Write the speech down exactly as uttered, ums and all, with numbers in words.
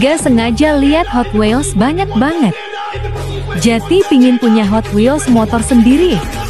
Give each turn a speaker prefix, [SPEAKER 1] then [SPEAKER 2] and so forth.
[SPEAKER 1] Gak sengaja lihat Hot Wheels banyak banget. Jati pingin punya Hot Wheels motor sendiri.